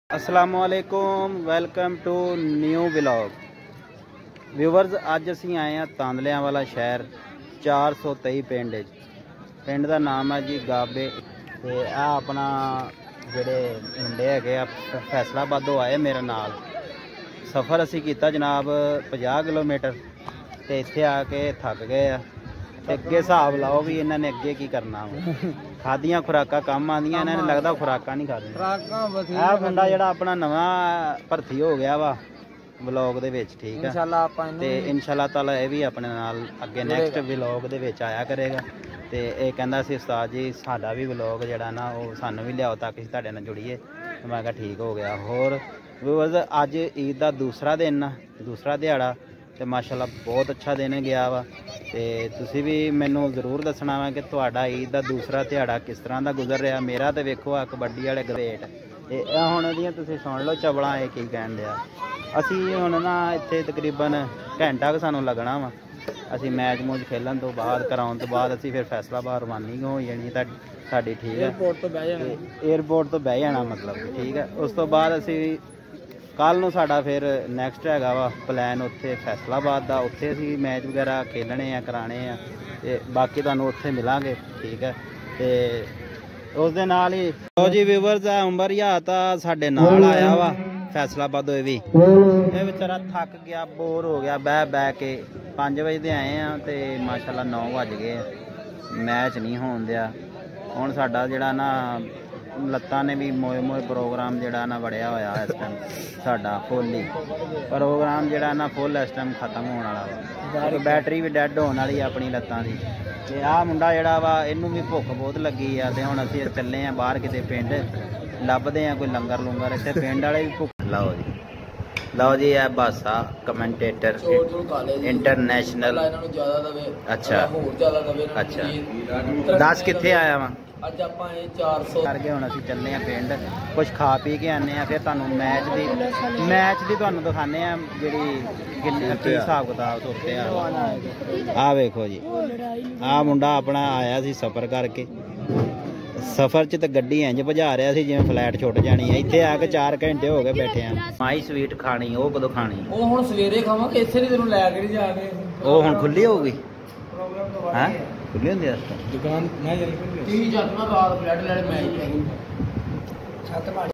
असलामुअलैकुम welcome to new vlog viewers. अज असी आए हैं तांदलियां वाला शहर 423 पिंड का नाम है जी गाबे। तो आ अपना जोड़े मुंडे है फैसलाबादों आए मेरे नाल। सफ़र असी किया जनाब 50 किलोमीटर। तो इत्थे आके थक गए अगे हिसाब लाओ भी इन्होंने अगे की करना खादियां खुराकां कम आदियां इन्होंने लगता खुराकां नहीं खादियां। आ मुंडा जिहड़ा अपना नवा भर्ती हो गया वा व्लॉग दे विच, ठीक है। ते इंशाअल्लाह ताला ये भी अपने नाल अगे नैक्सट व्लॉग दे विच आया करेगा। ते ये कहंदा सी उस्ताद जी साडा भी व्लॉग जिहड़ा ना वो सानू भी लियाओ ताकि तुहाडे नाल जुड़ीए। मैं कहा ठीक हो गया। होर व्यूअर्स अज ईद का दूसरा दिन दूसरा दिहाड़ा तो माशाल्लाह बहुत अच्छा दिन गया वा। तो तुसी भी मैनू जरूर दसना वा कि तुहाडा ईद का दूसरा दिहाड़ा किस तरह का गुजर रहा। मेरा तो वेखो आ कबड्डी वाले ग्रेट हुण दियां तुसी सुन लो चबलां ये की कहण दिया। असी हुण ना इत्थे तकरीबन घंटा सानू लगना वा। असी मैच मूच खेलन तो बाद कराउन तो बाद असी फिर फैसलाबाद रवानी हो जानी साडी, ठीक है। एयरपोर्ट तो बह जाना मतलब, ठीक है। उस तो बाद असी कल नूं साडा फिर नैक्सट हैगा वा प्लैन उत्थे फैसलाबाद का। उत्थे असी मैच वगैरह खेलने कराने ते बाकी तुहानूं उत्थे मिलांगे, ठीक है। तो उस दे नाल ही लो जी व्यूअर्स उमर या साडे नाल आया वा फैसलाबाद। भी ये बेचारा थक गया बोर हो गया बह के 5 बजे दे आए हैं तो माशाल्लाह 9 बज गए। मैच नहीं होण दिया। हुण साडा जिहड़ा ना लत्तां ने भी मोए प्रोग्राम जिहड़ा ना वड़िया होया इस टाइम साडा फुल ही प्रोग्राम जिहड़ा ना फुल इस टाइम खत्म होने वाला वा। बैटरी भी डैड होने वाली अपनी लत्तां दी। ते आ मुंडा जिहड़ा वा इनू भी भुख बहुत लगी है ते हुण असीं चले आ बाहर किते पिंड लभदे आ कोई लंगर लुंगर। इत्थे पिंड वाले भी भुख लो जी है बासा कमेंटेटर इंटरनेशनल। अच्छा अच्छा 10 कित्थे आया वा अज आप 400 करके हुण असीं चलने पिंड कुछ खा पी के आने फिर तुहानूं मैच दी तुहानूं दिखाने जिहड़ी की हिसाब किताब उत्ते आ वेखो जी। आ मुंडा अपना आया सी सफ़र करके। सफ़र च तो गड्डी इंज भजा रहा सी जिवें फ्लैट छुट जानी है। इत्थे आके 4 घंटे हो गए बैठे हैं। माई स्वीट खानी वो कदों खानी? वो हुण सवेरे खावांगे। इत्थे नहीं तैनूं लै के नहीं जाके वो हुण खुली होगी हैं खुली होंदी है दुकान। मैं 30 जट ना रात फ्लैट लैने मैं